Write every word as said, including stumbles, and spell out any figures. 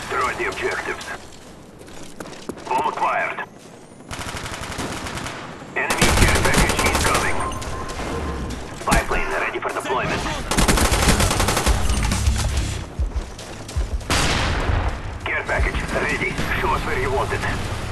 Destroy the objectives. Bomb acquired. Enemy care package incoming. Spy plane ready for deployment. Care package ready. Show us where you want it.